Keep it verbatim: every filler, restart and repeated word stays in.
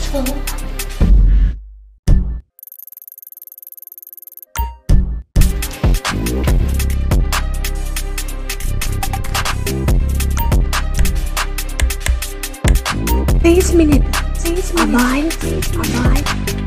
successful. These minutes, these minutes are mine, are mine.